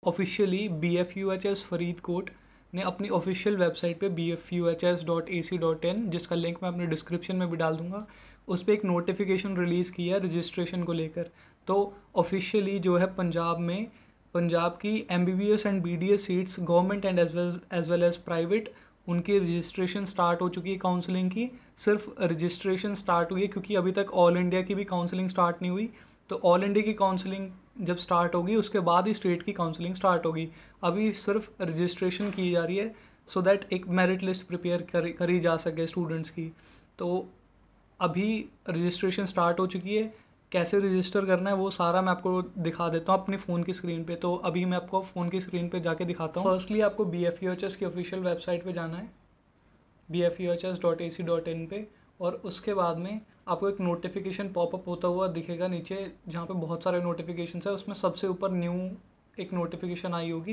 Officially BFUHS Faridkot ने अपनी official website पे bfuhs.ac.in, जिसका लिंक मैं अपने डिस्क्रिप्शन में भी डाल दूंगा, उस पर एक नोटिफिकेशन रिलीज़ किया है रजिस्ट्रेशन को लेकर। तो ऑफिशियली जो है पंजाब की MBBS and BDS seats government and as well as private, उनकी रजिस्ट्रेशन स्टार्ट हो चुकी है काउंसलिंग की। सिर्फ रजिस्ट्रेशन स्टार्ट हुई है क्योंकि अभी तक ऑल इंडिया की भी काउंसलिंग स्टार्ट नहीं हुई। तो ऑल इंडिया की काउंसलिंग जब स्टार्ट होगी उसके बाद ही स्टेट की काउंसलिंग स्टार्ट होगी। अभी सिर्फ रजिस्ट्रेशन की जा रही है सो दैट एक मेरिट लिस्ट प्रिपेयर करी जा सके स्टूडेंट्स की। तो अभी रजिस्ट्रेशन स्टार्ट हो चुकी है। कैसे रजिस्टर करना है वो सारा मैं आपको दिखा देता हूँ अपनी फ़ोन की स्क्रीन पे। तो अभी मैं आपको फ़ोन की स्क्रीन पे जाके दिखाता हूँ। फर्स्टली आपको BFUHS की ऑफिशियल वेबसाइट पे जाना है, bfuhs.ac.in पे, और उसके बाद में आपको एक नोटिफिकेशन पॉपअप होता हुआ दिखेगा नीचे, जहाँ पे बहुत सारे नोटिफिकेशन है। उसमें सबसे ऊपर न्यू एक नोटिफिकेशन आई होगी,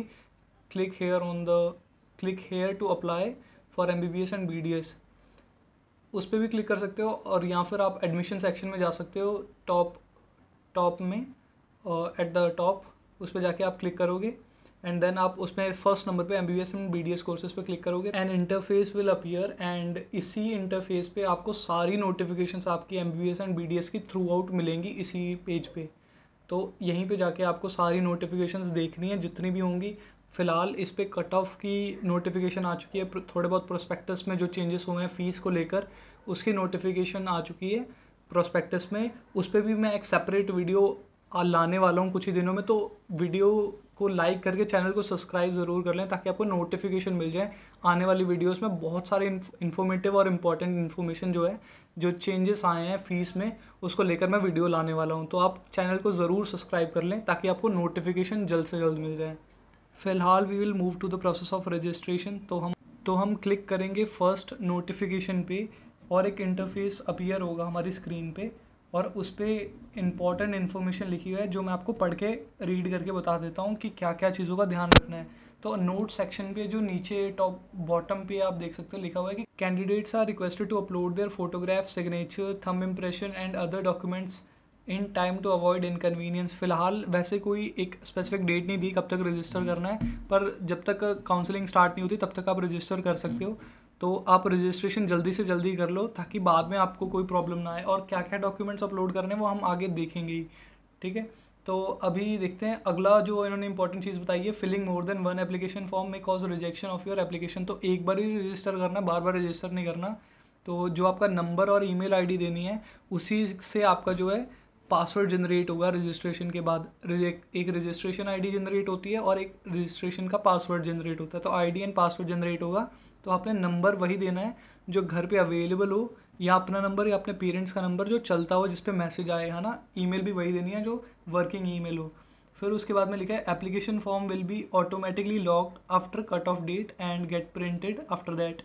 click here to apply for MBBS and BDS। उस पर भी क्लिक कर सकते हो, और या फिर आप एडमिशन सेक्शन में जा सकते हो, टॉप में एट द टॉप उस पर जाके आप क्लिक करोगे एंड देन आप उसमें फर्स्ट नंबर पे MBBS एंड BDS कोर्सेज पे क्लिक करोगे and interface will appear. And इसी इंटरफेस पे आपको सारी नोटिफिकेशंस आपकी MBBS एंड BDS की थ्रू आउट मिलेंगी इसी पेज पे। तो यहीं पे जाके आपको सारी नोटिफिकेशंस देखनी है जितनी भी होंगी। फ़िलहाल इस पे कट ऑफ की नोटिफिकेशन आ चुकी है, थोड़े बहुत प्रोस्पेक्टस में जो चेंजेस हुए हैं फ़ीस को लेकर उसकी नोटिफिकेशन आ चुकी है प्रोस्पेक्टस में। उस पर भी मैं एक सेपरेट वीडियो लाने वाला हूँ कुछ ही दिनों में। तो वीडियो को लाइक करके चैनल को सब्सक्राइब ज़रूर कर लें ताकि आपको नोटिफिकेशन मिल जाए आने वाली वीडियोस में। बहुत सारे इन्फॉर्मेटिव और इम्पॉर्टेंट इन्फॉर्मेशन जो चेंजेस आए हैं फ़ीस में उसको लेकर मैं वीडियो लाने वाला हूँ। तो आप चैनल को ज़रूर सब्सक्राइब कर लें ताकि आपको नोटिफिकेशन जल्द से जल्द मिल जाए। फ़िलहाल we will move to the process of registration. तो हम क्लिक करेंगे फर्स्ट नोटिफिकेशन पे और एक इंटरफेस अपीयर होगा हमारी स्क्रीन पे, और उस पर इम्पॉर्टेंट इन्फॉर्मेशन लिखी हुई है जो मैं आपको पढ़ के रीड करके बता देता हूँ कि क्या क्या चीज़ों का ध्यान रखना है। तो नोट सेक्शन पे जो नीचे टॉप बॉटम पे आप देख सकते हो लिखा हुआ है कि candidates are requested to upload their photograph, signature, thumb impression and other documents in time to avoid inconvenience. फिलहाल वैसे कोई एक स्पेसिफिक डेट नहीं दी कब तक रजिस्टर करना है, पर जब तक काउंसलिंग स्टार्ट नहीं होती तब तक आप रजिस्टर कर सकते हो। तो आप रजिस्ट्रेशन जल्दी से जल्दी कर लो ताकि बाद में आपको कोई प्रॉब्लम ना आए। और क्या क्या डॉक्यूमेंट्स अपलोड करने हैं वो हम आगे देखेंगे ही, ठीक है। तो अभी देखते हैं अगला जो इन्होंने इंपॉर्टेंट चीज़ बताई है, filling more than one application form may cause rejection of your application. तो एक बार ही रजिस्टर करना, बार बार रजिस्टर नहीं करना। तो जो आपका नंबर और ईमेल आईडी देनी है उसी से आपका जो है पासवर्ड जनरेट होगा रजिस्ट्रेशन के बाद। एक रजिस्ट्रेशन आईडी जनरेट होती है और एक रजिस्ट्रेशन का पासवर्ड जनरेट होता है। तो आईडी एंड पासवर्ड जनरेट होगा। तो आपने नंबर वही देना है जो घर पे अवेलेबल हो, या अपना नंबर या अपने पेरेंट्स का नंबर जो चलता हो जिस पे मैसेज आए, है ना। ईमेल भी वही देनी है जो वर्किंग ईमेल हो। फिर उसके बाद में लिखा है application form will be automatically locked after cut off date and get printed after that.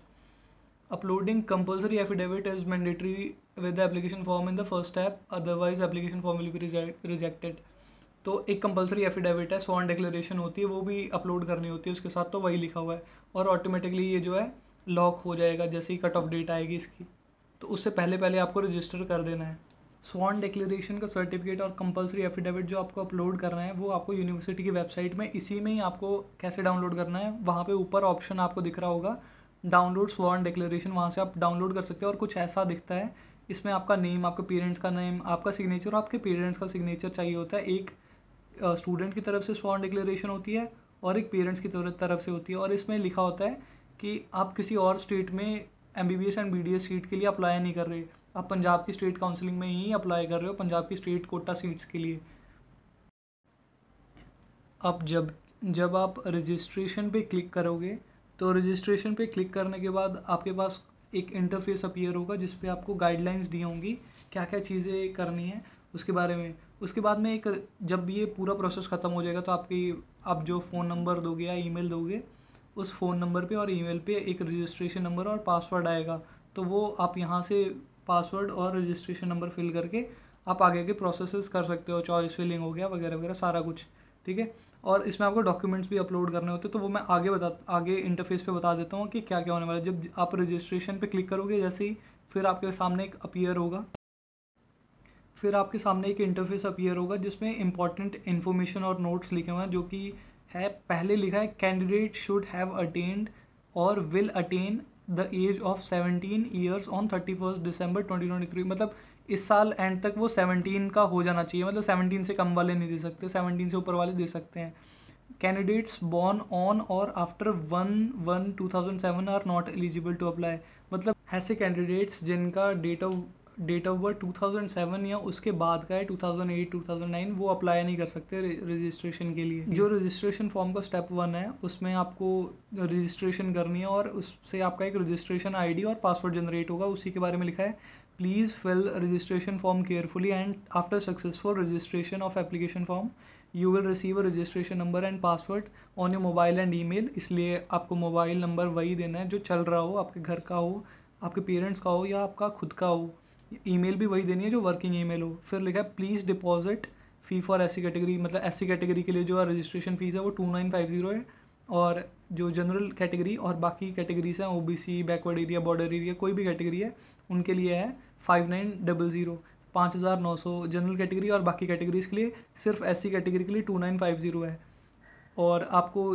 Uploading compulsory affidavit is mandatory with the application form in the first step, otherwise application form will be rejected. तो एक compulsory affidavit है, sworn declaration होती है, वो भी upload करनी होती है उसके साथ। तो वही लिखा हुआ है और ऑटोमेटिकली ये जो है लॉक हो जाएगा जैसे ही कट ऑफ डेट आएगी इसकी। तो उससे पहले आपको रजिस्टर कर देना है। स्वॉर्न डिक्लेरेशन का सर्टिफिकेट और कंपल्सरी एफिडेविट जो आपको अपलोड करना है वो आपको यूनिवर्सिटी की वेबसाइट में इसी में ही आपको कैसे डाउनलोड करना है, वहाँ पे ऊपर ऑप्शन आपको दिख रहा होगा डाउनलोड स्वॉर्न डिक्लेरेशन, वहाँ से आप डाउनलोड कर सकते हो। और कुछ ऐसा दिखता है, इसमें आपका नेम, आपके पेरेंट्स का नेम, आपका सिग्नेचर और आपके पेरेंट्स का सिग्नेचर चाहिए होता है। एक स्टूडेंट की तरफ से स्वॉर्न डिक्लेरेशन होती है और एक पेरेंट्स की तरफ से होती है। और इसमें लिखा होता है कि आप किसी और स्टेट में MBBS एंड BDS सीट के लिए अप्लाई नहीं कर रहे, आप पंजाब की स्टेट काउंसलिंग में ही अप्लाई कर रहे हो, पंजाब की स्टेट कोटा सीट्स के लिए। अब जब आप रजिस्ट्रेशन पे क्लिक करोगे तो रजिस्ट्रेशन पे क्लिक करने के बाद आपके पास एक इंटरफेस अपीयर होगा जिस पे आपको गाइडलाइंस दी होंगी क्या क्या चीज़ें करनी है उसके बारे में। उसके बाद में जब ये पूरा प्रोसेस ख़त्म हो जाएगा तो आप जो फ़ोन नंबर दोगे या ईमेल दोगे उस फ़ोन नंबर पे और ईमेल पे एक रजिस्ट्रेशन नंबर और पासवर्ड आएगा। तो वो आप यहाँ से पासवर्ड और रजिस्ट्रेशन नंबर फिल करके आप आगे के प्रोसेसेस कर सकते हो, चॉइस फिलिंग हो गया वगैरह वगैरह सारा कुछ, ठीक है। और इसमें आपको डॉक्यूमेंट्स भी अपलोड करने होते हैं, तो वो मैं आगे इंटरफेस पे बता देता हूँ कि क्या क्या होने वाला है। जब आप रजिस्ट्रेशन पे क्लिक करोगे जैसे ही फिर आपके सामने एक इंटरफेस अपीयर होगा जिसमें इंपॉर्टेंट इन्फॉर्मेशन और नोट्स लिखे हुए हैं जो कि है, पहले लिखा है candidate should have attend or will attain the age of 17 years on 31 December 2023। मतलब इस साल एंड तक वो 17 का हो जाना चाहिए, मतलब 17 से कम वाले नहीं दे सकते, 17 से ऊपर वाले दे सकते हैं। Candidates born on or after 1/1/2007 are not eligible to apply. मतलब ऐसे कैंडिडेट्स जिनका डेट ऑफ बर्थ 2007 या उसके बाद का है 2008 2009, वो अप्लाई नहीं कर सकते रजिस्ट्रेशन के लिए। जो रजिस्ट्रेशन फॉर्म का स्टेप 1 है उसमें आपको रजिस्ट्रेशन करनी है और उससे आपका एक रजिस्ट्रेशन आईडी और पासवर्ड जनरेट होगा। उसी के बारे में लिखा है, please fill registration form carefully and after successful registration of application form you will receive a registration number and password on your mobile and email. इसलिए आपको मोबाइल नंबर वही देना है जो चल रहा हो, आपके घर का हो, आपके पेरेंट्स का हो या आपका खुद का हो। ईमेल भी वही देनी है जो वर्किंग ईमेल हो। फिर लिखा है please deposit fee for SC category. मतलब एससी कैटेगरी के लिए जो रजिस्ट्रेशन फ़ीस है वो 2950 है, और जो जनरल कैटेगरी और बाकी कैटेगरीज हैं OBC, backward area, border area, कोई भी कैटेगरी है उनके लिए है 5900, 5900 जनरल कैटेगरी, और बाकी कैटेगरीज के लिए सिर्फ एससी कैटेगरी के लिए 2950 है। और आपको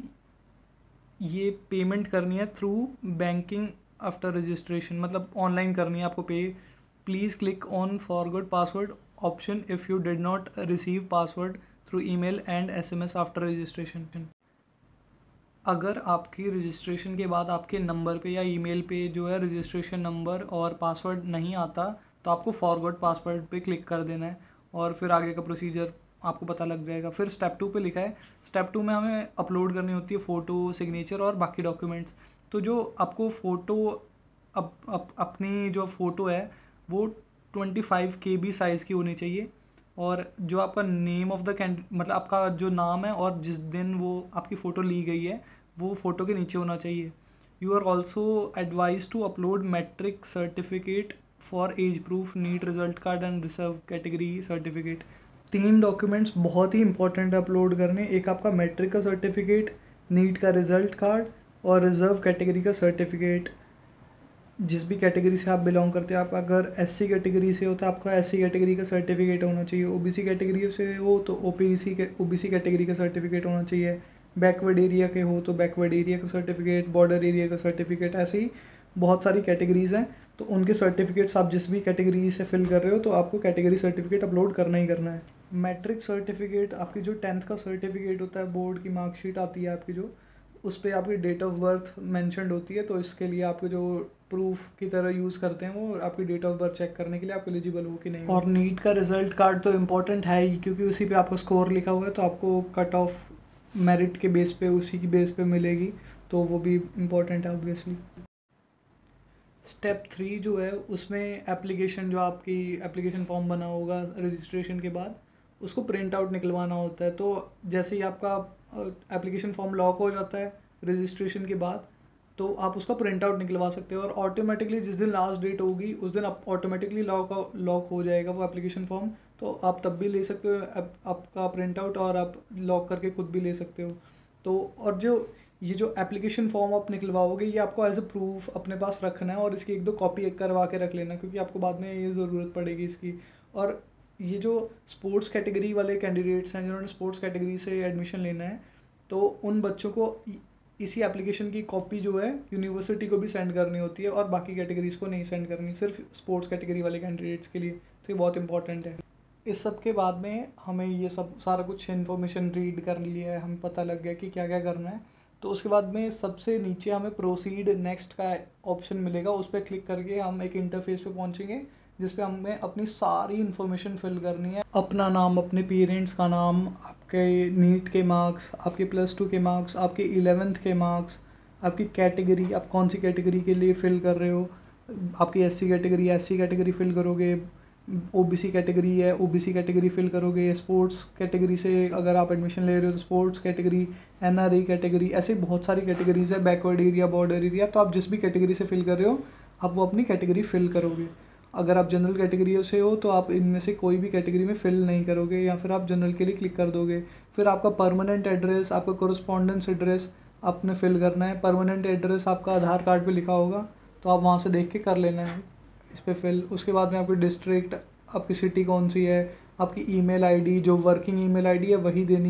ये पेमेंट करनी है थ्रू बैंकिंग आफ्टर रजिस्ट्रेशन, मतलब ऑनलाइन करनी है आपको pay. Please click on forgot password option if you did not receive password through email and SMS after registration. अगर आपकी रजिस्ट्रेशन के बाद आपके नंबर पे या ईमेल पे जो है रजिस्ट्रेशन नंबर और पासवर्ड नहीं आता, तो आपको फॉरगॉट पासवर्ड पे क्लिक कर देना है और फिर आगे का प्रोसीजर आपको पता लग जाएगा। फिर स्टेप 2 पे लिखा है, स्टेप 2 में हमें अपलोड करनी होती है फ़ोटो, सिग्नेचर और बाकी डॉक्यूमेंट्स। तो जो आपको फ़ोटो अपनी जो फ़ोटो है वो 25 KB साइज़ की होनी चाहिए, और जो आपका नेम ऑफ़ द मतलब आपका जो नाम है और जिस दिन वो आपकी फ़ोटो ली गई है वो फ़ोटो के नीचे होना चाहिए। You are also advise to upload matric certificate for age proof, NEET result card and reserve category certificate. 3 documents बहुत ही इंपॉर्टेंट है अपलोड करने, एक आपका मैट्रिक का सर्टिफिकेट, नीट का रिजल्ट कार्ड और रिजर्व कैटेगरी का सर्टिफिकेट। जिस भी कैटेगरी से आप बिलोंग करते हो, आप अगर एससी कैटेगरी से हो तो आपका एससी कैटेगरी का सर्टिफिकेट होना चाहिए, ओबीसी कैटेगरी से हो तो ओबीसी कैटेगरी का सर्टिफिकेट होना चाहिए, बैकवर्ड एरिया के हो तो बैकवर्ड एरिया का सर्टिफिकेट, बॉर्डर एरिया का सर्टिफिकेट। ऐसे ही बहुत सारी कैटेगरीज़ हैं, तो उनके सर्टिफिकेट्स आप जिस भी कैटेगरी से फिल कर रहे हो तो आपको कैटेगरी सर्टिफिकेट अपलोड करना ही करना है। मैट्रिक सर्टिफिकेट आपकी जो 10th का सर्टिफिकेट होता है, बोर्ड की मार्कशीट आती है आपकी, जो उस पर आपकी डेट ऑफ बर्थ मैंशनड होती है, तो इसके लिए आपको जो प्रूफ की तरह यूज़ करते हैं वो आपकी डेट ऑफ बर्थ चेक करने के लिए आप एलिजिबल हो कि नहीं। और नीट का रिजल्ट कार्ड तो इम्पोर्टेंट है ही, क्योंकि उसी पे आपका स्कोर लिखा हुआ है, तो आपको कट ऑफ मेरिट के बेस पे उसी की बेस पे मिलेगी, तो वो भी इम्पोर्टेंट है ऑब्वियसली। स्टेप 3 जो है उसमें एप्लीकेशन, जो आपकी एप्लीकेशन फॉर्म बना होगा रजिस्ट्रेशन के बाद, उसको प्रिंट आउट निकलवाना होता है। तो जैसे ही आपका एप्लीकेशन फॉर्म लॉक हो जाता है रजिस्ट्रेशन के बाद, तो आप उसका प्रिंट आउट निकलवा सकते हो, और ऑटोमेटिकली जिस दिन लास्ट डेट होगी उस दिन आप ऑटोमेटिकली लॉक हो जाएगा वो एप्लीकेशन फॉर्म, तो आप तब भी ले सकते हो आपका प्रिंट आउट, और आप लॉक करके खुद भी ले सकते हो। तो और ये जो एप्लीकेशन फॉर्म आप निकलवाओगे ये आपको एज अ प्रूफ अपने पास रखना है, और इसकी 1-2 कॉपी करवा के रख लेना, क्योंकि आपको बाद में ये ज़रूरत पड़ेगी इसकी। और ये जो स्पोर्ट्स कैटेगरी वाले कैंडिडेट्स हैं जिन्होंने स्पोर्ट्स कैटेगरी से एडमिशन लेना है, तो उन बच्चों को इसी एप्लीकेशन की कॉपी जो है यूनिवर्सिटी को भी सेंड करनी होती है, और बाकी कैटेगरीज को नहीं सेंड करनी, सिर्फ स्पोर्ट्स कैटेगरी वाले कैंडिडेट्स के लिए। तो ये बहुत इंपॉर्टेंट है। इस सब के बाद में हमें ये सब सारा कुछ इन्फॉर्मेशन रीड कर लिया है, हमें पता लग गया कि क्या क्या करना है। तो उसके बाद में सबसे नीचे हमें प्रोसीड नेक्स्ट का ऑप्शन मिलेगा, उस पर क्लिक करके हम एक इंटरफेस पे पहुंचेंगे जिस पे हमें अपनी सारी इन्फॉर्मेशन फिल करनी है। अपना नाम, अपने पेरेंट्स का नाम, आपके नीट के मार्क्स, आपके +2 के मार्क्स, आपके 11th के मार्क्स, आपकी कैटेगरी, आप कौन सी कैटेगरी के लिए फ़िल कर रहे हो, आपकी एससी कैटेगरी फ़िल करोगे, ओबीसी कैटेगरी है ओबीसी कैटेगरी फिल करोगे, स्पोर्ट्स कैटेगरी से अगर आप एडमिशन ले रहे हो तो स्पोर्ट्स कैटेगरी, एनआरई कैटेगरी, ऐसे बहुत सारी कैटेगरीज है, बैकवर्ड एरिया, बॉर्डर एरिया। तो आप जिस भी कैटेगरी से फिल कर रहे हो आप वो अपनी कैटेगरी फिल करोगे। अगर आप जनरल कैटेगरी से हो तो आप इनमें से कोई भी कैटेगरी में फिल नहीं करोगे, या फिर आप जनरल के लिए क्लिक कर दोगे। फिर आपका परमानेंट एड्रेस, आपका कोरस्पॉन्डेंस एड्रेस आपने फिल करना है। परमानेंट एड्रेस आपका आधार कार्ड पे लिखा होगा, तो आप वहाँ से देख के कर लेना है इस पर फिल। उसके बाद में आपकी डिस्ट्रिक्ट, आपकी सिटी कौन सी है, आपकी ईमेल आईडी, जो वर्किंग ईमेल आईडी है वही देनी है,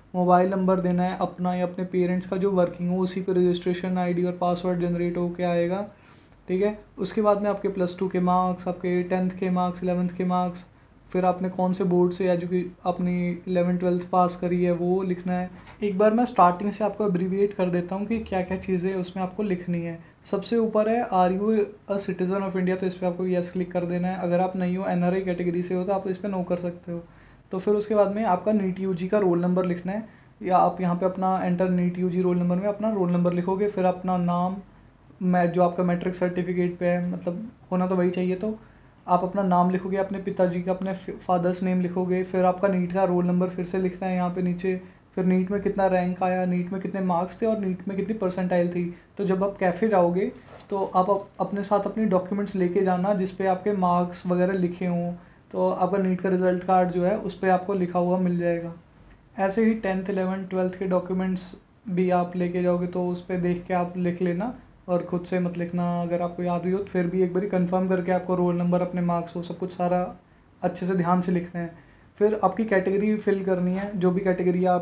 मोबाइल नंबर देना है अपना या अपने पेरेंट्स का जो वर्किंग हो, उसी पे रजिस्ट्रेशन आईडी और पासवर्ड जनरेट होके आएगा, ठीक है। उसके बाद में आपके +2 के मार्क्स, आपके 10th के मार्क्स, 11th के मार्क्स, फिर आपने कौन से बोर्ड से अपनी 11th-12th पास करी है वो लिखना है। एक बार मैं स्टार्टिंग से आपको एब्रीविएट कर देता हूँ कि क्या क्या चीज़ें उसमें आपको लिखनी है। सबसे ऊपर है are you a citizen of India, तो इस पर आपको यस क्लिक कर देना है। अगर आप नहीं हो, NRI कैटेगरी से हो, तो आप इस पर नो कर सकते हो। तो फिर उसके बाद में आपका नीट यूजी का रोल नंबर लिखना है, या आप यहाँ पे अपना enter NEET UG roll number में अपना रोल नंबर लिखोगे, फिर अपना नाम, जो आपका मैट्रिक सर्टिफिकेट पे है, मतलब होना तो वही चाहिए, तो आप अपना नाम लिखोगे, अपने पिताजी का, अपने फादर्स नेम लिखोगे, फिर आपका नीट का रोल नंबर फिर से लिखना है यहाँ पे नीचे, फिर नीट में कितना रैंक आया, नीट में कितने मार्क्स थे और नीट में कितनी परसेंटाइल थी। तो जब आप कैफ़े जाओगे तो आप अपने साथ अपनी डॉक्यूमेंट्स लेके जाना जिस पे आपके मार्क्स वगैरह लिखे हों, तो आपका नीट का रिजल्ट कार्ड जो है उस पर आपको लिखा हुआ मिल जाएगा। ऐसे ही 10th 11th 12th के डॉक्यूमेंट्स भी आप लेके जाओगे, तो उस पर देख के आप लिख लेना और खुद से मत लिखना, अगर आपको याद हुई हो तो फिर भी एक बार कंफर्म करके आपको रोल नंबर, अपने मार्क्स, वो सब कुछ सारा अच्छे से ध्यान से लिखना है। फिर आपकी कैटेगरी फिल करनी है, जो भी कैटेगरी आप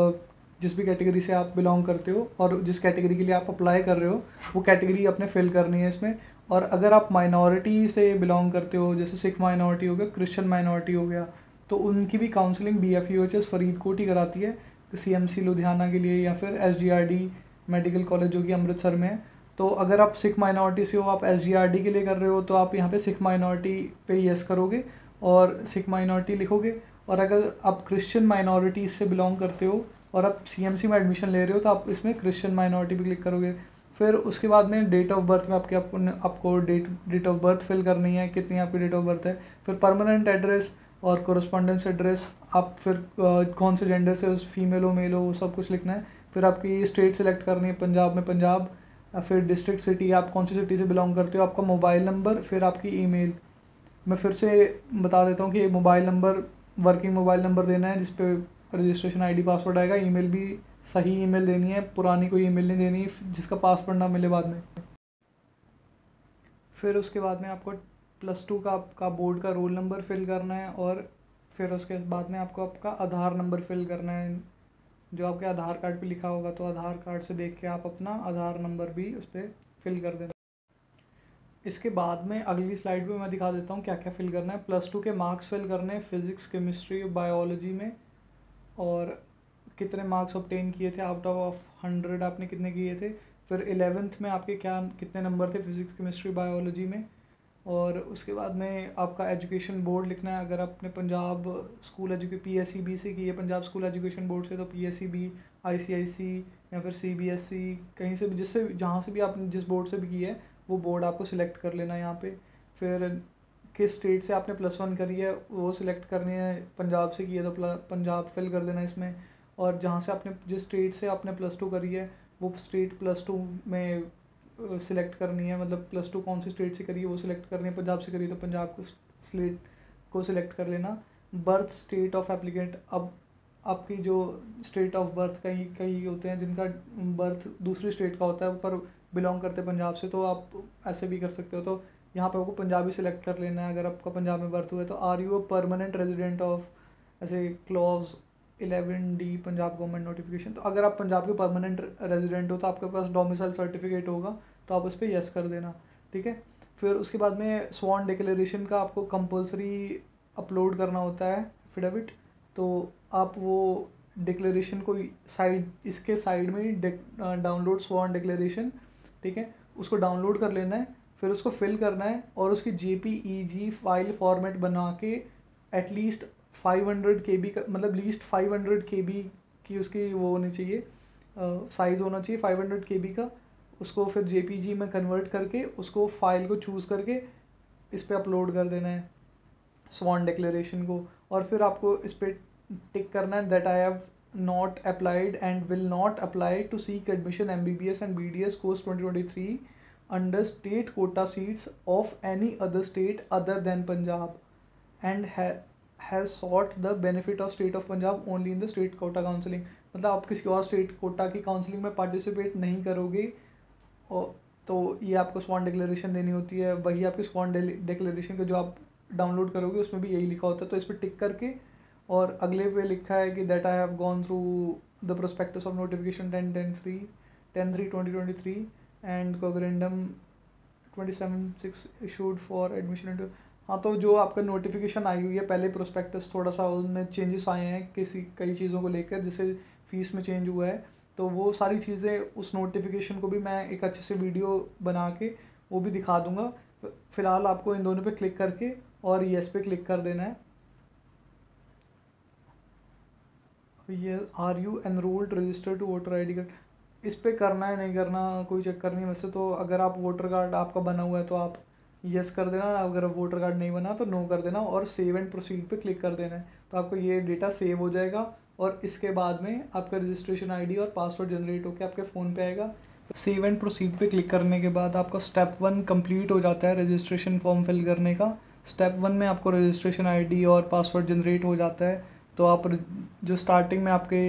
जिस भी कैटेगरी से आप बिलोंग करते हो और जिस कैटेगरी के लिए आप अप्लाई कर रहे हो, वो कैटेगरी अपने फिल करनी है इसमें। और अगर आप माइनॉरिटी से बिलोंग करते हो, जैसे सिख माइनॉरिटी हो गया, क्रिश्चियन माइनॉरिटी हो गया, तो उनकी भी काउंसलिंग BFUHS फरीदकोट ही कराती है, CMC लुधियाना के लिए, या फिर SGRD मेडिकल कॉलेज जो कि अमृतसर में है। तो अगर आप सिख माइनॉरिटी से हो, आप SGRD के लिए कर रहे हो, तो आप यहाँ पे सिख माइनॉरिटी पे यस करोगे और सिख माइनॉरिटी लिखोगे। और अगर आप क्रिश्चियन माइनॉरिटी से बिलोंग करते हो और आप CMC में एडमिशन ले रहे हो, तो आप इसमें क्रिश्चियन माइनॉरिटी पे क्लिक करोगे। फिर उसके बाद में डेट ऑफ बर्थ में आपको डेट ऑफ बर्थ फिल करनी है, कितनी आपकी डेट ऑफ बर्थ है। फिर परमानेंट एड्रेस और कोरस्पॉन्डेंस एड्रेस, आप फिर कौन से जेंडर से, उस फीमेल हो मेल हो, वो सब कुछ लिखना है। फिर आपकी स्टेट सेलेक्ट करनी है, पंजाब में पंजाब, फिर डिस्ट्रिक्ट सिटी, आप कौन सी सिटी से बिलोंग करते हो, आपका मोबाइल नंबर, फिर आपकी ईमेल। मैं फिर से बता देता हूँ कि mobile number working mobile number देना है जिस पे रजिस्ट्रेशन आईडी पासवर्ड आएगा। ईमेल भी सही ईमेल देनी है, पुरानी कोई ईमेल नहीं देनी जिसका पासवर्ड ना मिले बाद में। फिर उसके बाद में आपको +2 का आपका बोर्ड का रोल नंबर फिल करना है, और फिर उसके बाद में आपको आपका आधार नंबर फिल करना है, जो आपके आधार कार्ड पे लिखा होगा। तो आधार कार्ड से देख के आप अपना आधार नंबर भी उस पर फिल कर देना। इसके बाद में अगली स्लाइड पे मैं दिखा देता हूँ क्या क्या फिल करना है। +2 के मार्क्स फिल करने हैं, फिज़िक्स, केमिस्ट्री, बायोलॉजी में, और कितने मार्क्स ऑब्टेन किए थे, आउट ऑफ 100 आपने कितने किए थे। फिर 11th में आपके कितने नंबर थे फिज़िक्स, केमिस्ट्री, बायोलॉजी में। और उसके बाद में आपका एजुकेशन बोर्ड लिखना है। अगर आपने पंजाब स्कूल PSEB से की है, पंजाब स्कूल एजुकेशन बोर्ड से, तो PSEB, ICIC या फिर CBSE, कहीं से भी, जिससे जहाँ से भी आपने जिस बोर्ड से भी की है वो बोर्ड आपको सिलेक्ट कर लेना है यहाँ पे। फिर किस स्टेट से आपने +1 करी है वो सिलेक्ट करनी है, पंजाब से की है तो पंजाब फिल कर देना इसमें। और जहाँ से आपने जिस स्टेट से आपने +2 करी है वो स्टेट +2 में सिलेक्ट करनी है, मतलब +2 कौन सी स्टेट से करी है वो सिलेक्ट करनी है। पंजाब से करी तो पंजाब को स्टेट को सिलेक्ट कर लेना। बर्थ स्टेट ऑफ एप्लीकेंट, अब आपकी जो स्टेट ऑफ बर्थ, कहीं कहीं होते हैं जिनका बर्थ दूसरी स्टेट का होता है पर बिलोंग करते हैं पंजाब से, तो आप ऐसे भी कर सकते हो। तो यहाँ पे आपको पंजाबी सिलेक्ट कर लेना है अगर आपका पंजाब में बर्थ हुआ है। तो are you a permanent resident of, ऐसे clause 11D Punjab government notification. तो अगर आप पंजाब के परमानेंट रेजिडेंट हो तो आपके पास डोमिसाइल सर्टिफिकेट होगा, तो आप उस पर यस कर देना, ठीक है। फिर उसके बाद में स्वॉन डिक्लेरेशन का आपको कंपलसरी अपलोड करना होता है, एफिडेविट। तो आप वो डिक्लेरेशन को इसके साइड में ही डाउनलोड स्वॉन डिक्लेरेशन, ठीक है, उसको डाउनलोड कर लेना है। फिर उसको फिल करना है और उसकी JPEG फाइल फॉर्मेट बना के एटलीस्ट 500 KB का, मतलब लीस्ट 500 KB की उसकी वो होनी चाहिए, साइज़ होना चाहिए 500 KB का। उसको फिर JPG में कन्वर्ट करके उसको फाइल को चूज़ करके इस पर अपलोड कर देना है स्वॉन डिक्लेरेशन को। और फिर आपको इस पर टिक करना है that I have not applied and will not apply to seek admission MBBS and BDS course 2023 under state quota seats of any other state other than Punjab and has sought the benefit of state of Punjab only in the state quota counselling. मतलब आप किसी और state quota की counselling में participate नहीं करोगे, और तो ये आपको स्वॉन डिक्लेरेशन देनी होती है। वही आपकी स्वॉन डिक्लेरेशन को जो आप डाउनलोड करोगे उसमें भी यही लिखा होता है। तो इस पर टिक करके और अगले पे लिखा है कि that I have gone through the prospectus of notification 10/3/2023 and corrigendum 27/6 issued for admission into. हाँ, तो जो आपका नोटिफिकेशन आई हुई है पहले प्रोस्पेक्टस, थोड़ा सा उनमें चेंजेस आए हैं कई चीज़ों को लेकर, जैसे फीस में चेंज हुआ है, तो वो सारी चीज़ें उस नोटिफिकेशन को भी मैं एक अच्छे से वीडियो बना के वो भी दिखा दूंगा। फ़िलहाल आपको इन दोनों पे क्लिक करके और येस पे क्लिक कर देना है। ये are you enrolled registered to voter I D card, इस पे करना है नहीं करना कोई चक्कर नहीं। वैसे तो अगर आप वोटर कार्ड आपका बना हुआ है तो आप यस कर देना, अगर वोटर कार्ड नहीं बना तो नो कर देना और सेव एंड प्रोसीड पे क्लिक कर देना है। तो आपको ये डेटा सेव हो जाएगा और इसके बाद में आपका रजिस्ट्रेशन आईडी और पासवर्ड जनरेट होकर आपके फ़ोन पे आएगा। सेव एंड प्रोसीड पे क्लिक करने के बाद आपका स्टेप 1 कंप्लीट हो जाता है रजिस्ट्रेशन फॉर्म फिल करने का। स्टेप 1 में आपको रजिस्ट्रेशन आईडी और पासवर्ड जनरेट हो जाता है। तो आप जो स्टार्टिंग में आपके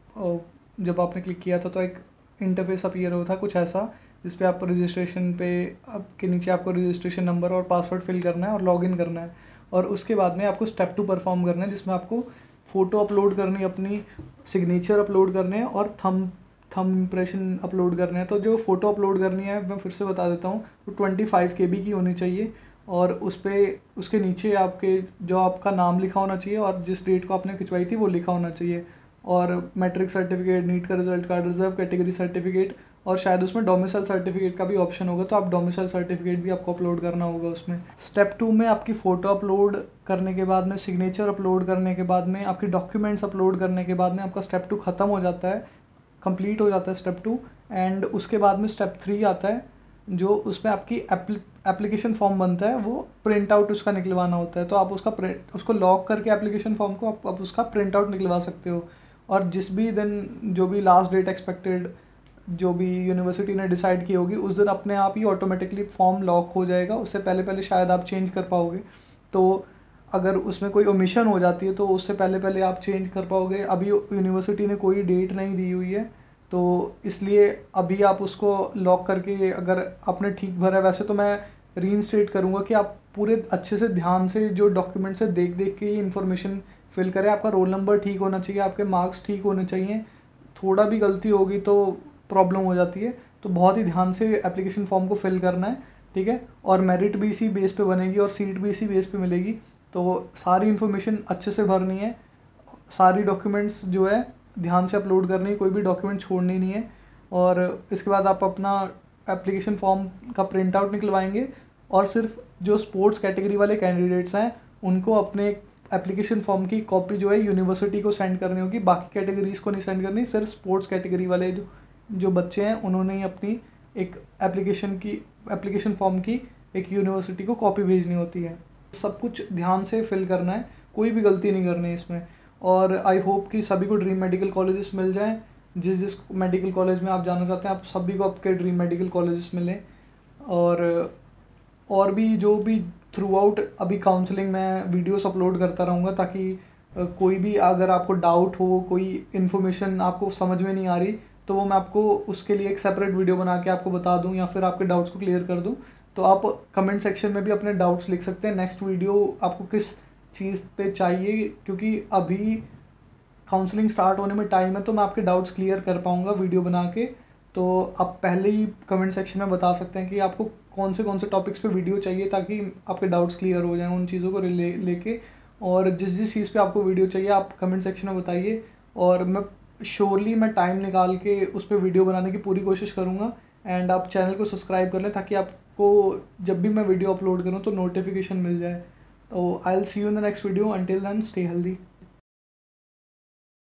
जब आपने क्लिक किया था तो एक इंटरफेस अपीयर हो था कुछ ऐसा, जिस पे आप रजिस्ट्रेशन पे आपके नीचे आपको रजिस्ट्रेशन नंबर और पासवर्ड फिल करना है और लॉगिन करना है। और उसके बाद में आपको स्टेप 2 परफॉर्म करना है, जिसमें आपको फ़ोटो अपलोड करनी है, अपनी सिग्नेचर अपलोड करने हैं और थंब इम्प्रेशन अपलोड करने हैं। तो जो फ़ोटो अपलोड करनी है मैं फिर से बता देता हूँ, तो 25 KB की होनी चाहिए और उस पर उसके नीचे आपके जो आपका नाम लिखा होना चाहिए और जिस डेट को आपने खिंचवाई थी वो लिखा होना चाहिए, और मैट्रिक सर्टिफिकेट, नीट का result card, reserve category certificate, और शायद उसमें डोमिसाइल सर्टिफिकेट का भी ऑप्शन होगा, तो आप डोमिसाइल सर्टिफिकेट भी आपको अपलोड करना होगा उसमें। स्टेप 2 में आपकी फ़ोटो अपलोड करने के बाद में, सिग्नेचर अपलोड करने के बाद में, आपके डॉक्यूमेंट्स अपलोड करने के बाद में आपका स्टेप 2 ख़त्म हो जाता है, कंप्लीट हो जाता है स्टेप 2। एंड उसके बाद में स्टेप 3 आता है, जो उसमें आपकी एप्लीकेशन फॉर्म बनता है, वो प्रिंट आउट उसका निकलवाना होता है। तो आप उसको लॉक करके एप्लीकेशन फॉर्म को आप उसका प्रिंट आउट निकलवा सकते हो। और जिस भी दिन जो भी लास्ट डेट एक्सपेक्टेड जो भी यूनिवर्सिटी ने डिसाइड की होगी उस दिन अपने आप ही ऑटोमेटिकली फॉर्म लॉक हो जाएगा। उससे पहले शायद आप चेंज कर पाओगे, तो अगर उसमें कोई ओमिशन हो जाती है तो उससे पहले आप चेंज कर पाओगे। अभी यूनिवर्सिटी ने कोई डेट नहीं दी हुई है, तो इसलिए अभी आप उसको लॉक करके, अगर आपने ठीक भरा है, वैसे तो मैं रीइंस्टेट करूँगा कि आप पूरे अच्छे से ध्यान से जो डॉक्यूमेंट्स है देख के ही इन्फॉर्मेशन फिल करें। आपका रोल नंबर ठीक होना चाहिए, आपके मार्क्स ठीक होने चाहिए, थोड़ा भी गलती होगी तो प्रॉब्लम हो जाती है। तो बहुत ही ध्यान से एप्लीकेशन फॉर्म को फिल करना है, ठीक है। और मेरिट भी इसी बेस पे बनेगी और सीट भी इसी बेस पे मिलेगी। तो सारी इन्फॉर्मेशन अच्छे से भरनी है, सारी डॉक्यूमेंट्स जो है ध्यान से अपलोड करनी है, कोई भी डॉक्यूमेंट छोड़नी नहीं है। और इसके बाद आप अपना एप्लीकेशन फॉर्म का प्रिंट आउट निकलवाएंगे और सिर्फ जो स्पोर्ट्स कैटेगरी वाले कैंडिडेट्स हैं उनको अपने एप्लीकेशन फॉर्म की कॉपी जो है यूनिवर्सिटी को सेंड करनी होगी। बाकी कैटेगरीज को नहीं सेंड करनी, सिर्फ स्पोर्ट्स कैटेगरी वाले जो बच्चे हैं उन्होंने ही अपनी एक एप्लीकेशन फॉर्म की एक यूनिवर्सिटी को कॉपी भेजनी होती है। सब कुछ ध्यान से फिल करना है, कोई भी गलती नहीं करनी है इसमें। और आई होप कि सभी को ड्रीम मेडिकल कॉलेजेस मिल जाएं। जिस मेडिकल कॉलेज में आप जाना चाहते हैं, आप सभी को आपके ड्रीम मेडिकल कॉलेजेस मिलें। और भी जो भी थ्रू आउट अभी काउंसलिंग में वीडियोस अपलोड करता रहूँगा, ताकि कोई भी अगर आपको डाउट हो, कोई इन्फॉर्मेशन आपको समझ में नहीं आ रही, तो वो मैं आपको उसके लिए एक सेपरेट वीडियो बना के आपको बता दूं या फिर आपके डाउट्स को क्लियर कर दूं। तो आप कमेंट सेक्शन में भी अपने डाउट्स लिख सकते हैं। नेक्स्ट वीडियो आपको किस चीज़ पे चाहिए, क्योंकि अभी काउंसलिंग स्टार्ट होने में टाइम है, तो मैं आपके डाउट्स क्लियर कर पाऊँगा वीडियो बना के। तो आप पहले ही कमेंट सेक्शन में बता सकते हैं कि आपको कौन से टॉपिक्स पे वीडियो चाहिए, ताकि आपके डाउट्स क्लियर हो जाएं उन चीज़ों को लेके। और जिस चीज़ पे आपको वीडियो चाहिए आप कमेंट सेक्शन में बताइए, और मैं श्योरली मैं टाइम निकाल के उस पर वीडियो बनाने की पूरी कोशिश करूँगा। एंड आप चैनल को सब्सक्राइब कर लें, ताकि आपको जब भी मैं वीडियो अपलोड करूँ तो नोटिफिकेशन मिल जाए। तो I will see you in the next video. Until then stay healthy.